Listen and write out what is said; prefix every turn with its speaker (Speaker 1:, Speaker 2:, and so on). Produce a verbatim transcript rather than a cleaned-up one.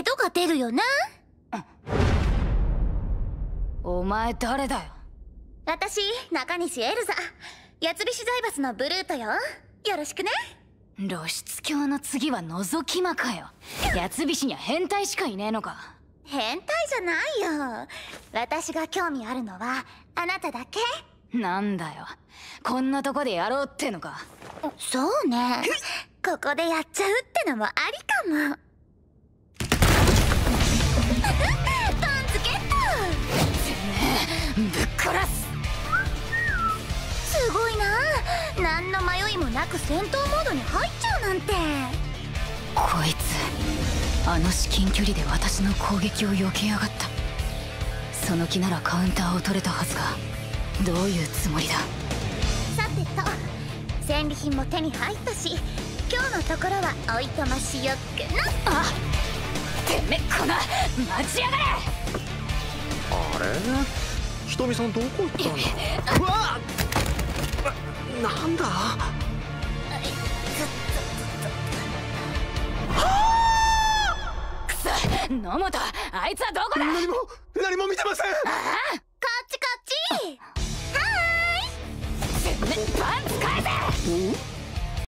Speaker 1: ドが出るよな。
Speaker 2: お前誰だよ。
Speaker 1: 私、中西エルザ、八つ菱財閥のブルートよ。よろしくね。
Speaker 2: 露出狂の次は覗き魔かよ。八つ菱には変態しかいねえのか。
Speaker 1: 変態じゃないよ。私が興味あるのはあなただけ。
Speaker 2: なんだよ、こんなとこでやろうってのか。
Speaker 1: そうね、ここでやっちゃうってのもありかも。パンツゲット。
Speaker 2: ぶっ殺す。
Speaker 1: すごいな、何の迷いもなく戦闘モードに入っちゃうなんて。
Speaker 2: こいつあの至近距離で私の攻撃を避けやがった。その気ならカウンターを取れたはずが、どういうつもりだ。
Speaker 1: さてと、戦利品も手に入ったし、今日のところはおいとましよっかな。
Speaker 2: あ、てめえこの待ちやがれ。
Speaker 3: あれ、ひとみさんどこ行ったんだ。うわっ、な、なんだ。
Speaker 2: くそ、野本、あいつはどこだ。
Speaker 3: 何も何も見てません。